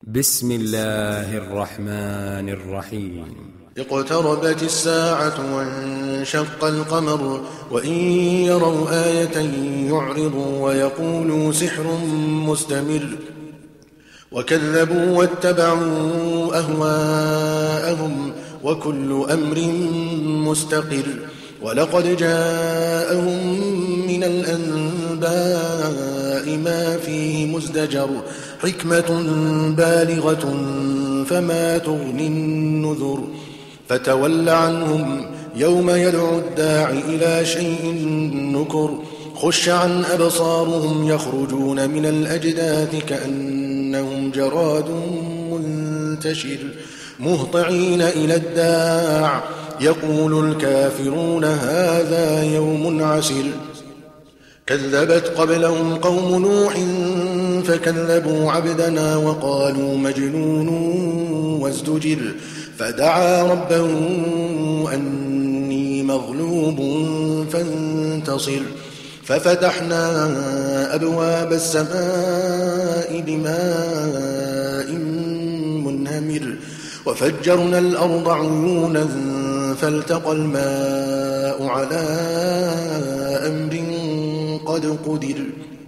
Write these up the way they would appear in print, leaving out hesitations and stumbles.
بسم الله الرحمن الرحيم. اقتربت الساعة وانشق القمر وإن يروا آية يعرضوا ويقولوا سحر مستمر وكذبوا واتبعوا أهواءهم وكل أمر مستقر ولقد جاءهم من الأنباء ما فيه مزدجر حكمة بالغة فما تغني النذر فتول عنهم يوم يدعو الداع إلى شيء نكر خش عن أبصارهم يخرجون من الأجداث كأنهم جراد منتشر مهطعين إلى الداع يقول الكافرون هذا يوم عسر كذبت قبلهم قوم نوح فكذبوا عبدنا وقالوا مجنون وازدجر فدعا ربه أني مغلوب فانتصر ففتحنا أبواب السماء بماء منهمر وفجرنا الأرض عيونا فالتقى الماء على أمر قد قدر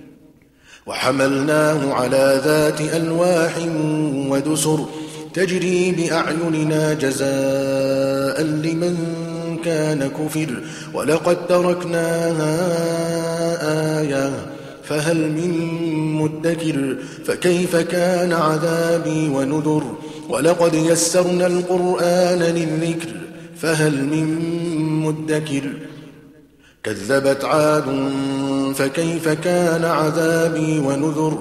وحملناه على ذات ألواح ودسر تجري بأعيننا جزاء لمن كان كفر ولقد تركناها آية فهل من مدكر فكيف كان عذابي ونذر ولقد يسرنا القرآن للذكر فهل من مدكر كذبت عاد فكيف كان عذابي ونذر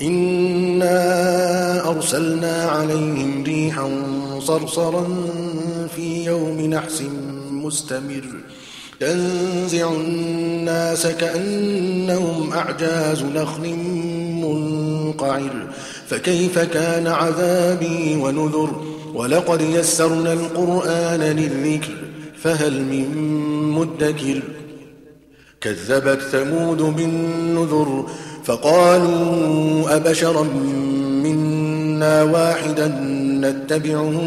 إنا أرسلنا عليهم ريحا صرصرا في يوم نحس مستمر تنزع الناس كأنهم أعجاز نخل منقعر فكيف كان عذابي ونذر ولقد يسرنا القرآن للذكر فهل من مدكر كذبت ثمود بالنذر فقالوا أبشرا منا واحدا نتبعه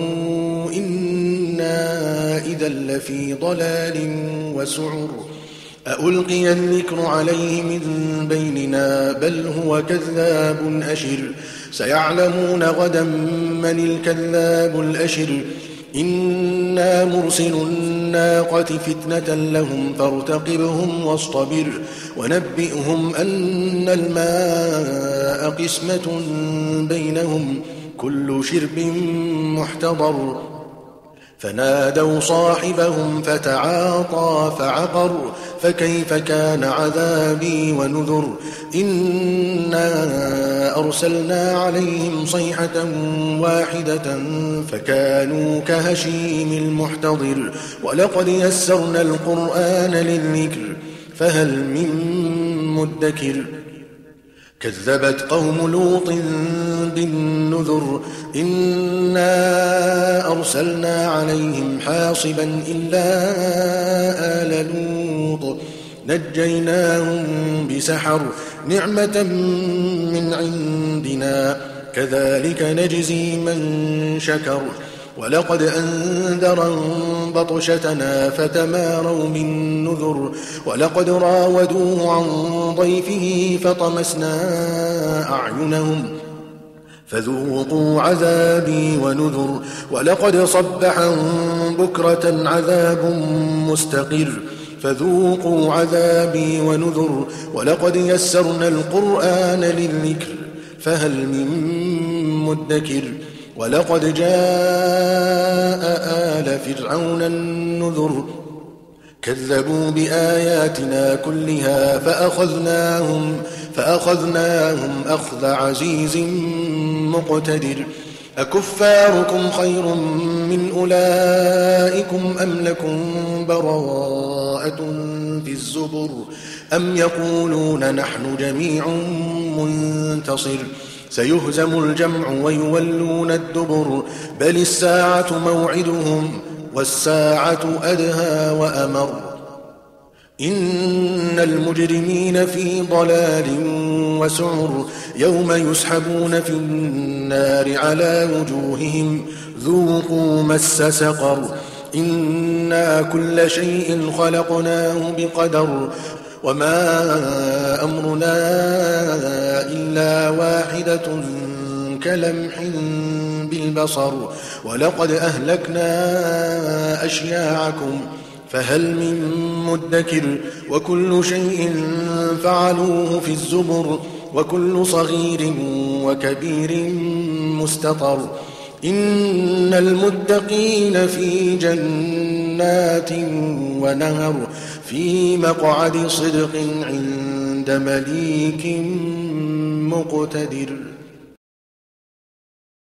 إنا إذا لفي ضلال وسعر أألقي الذكر عليه من بيننا بل هو كذاب أشر سيعلمون غدا من الكذاب الأشر إنا مرسل الناقة فتنة لهم فارتقبهم واصطبر ونبئهم أن الماء قسمة بينهم كل شرب محتضر فنادوا صاحبهم فتعاطى فعقر فكيف كان عذابي ونذر إنا أرسلنا عليهم صيحة واحدة فكانوا كهشيم المحتضر ولقد يسرنا القرآن للذكر فهل من مدكر كذبت قوم لوط بالنذر إنا أرسلنا عليهم حاصبا إلا آل لوط نجيناهم بسحر نعمة من عندنا كذلك نجزي من شكر ولقد أنذرهم بطشتنا فتماروا بالنذر ولقد راودوه عن ضيفه فطمسنا أعينهم فذوقوا عذابي ونذر ولقد صبحهم بكرة عذاب مستقر فذوقوا عذابي ونذر ولقد يسرنا القرآن للذكر فهل من مدكر ولقد جاء آل فرعون النذر كذبوا بآياتنا كلها فأخذناهم أخذ عزيز مقتدر أكفاركم خير من أولئكم أم لكم براءة في الزبر أم يقولون نحن جميع منتصر سيهزم الجمع ويولون الدبر بل الساعة موعدهم والساعة أدهى وأمر إن المجرمين في ضلال وسعر يوم يسحبون في النار على وجوههم ذوقوا مس سقر إنا كل شيء خلقناه بقدر وما أمرنا إلا واحدة كلمح بالبصر ولقد أهلكنا أشياعكم فهل من مدكر وكل شيء فعلوه في الزبر وكل صغير وكبير مستطر إن المتقين في جنات ونهر في مقعد صدق عند مليك مقتدر.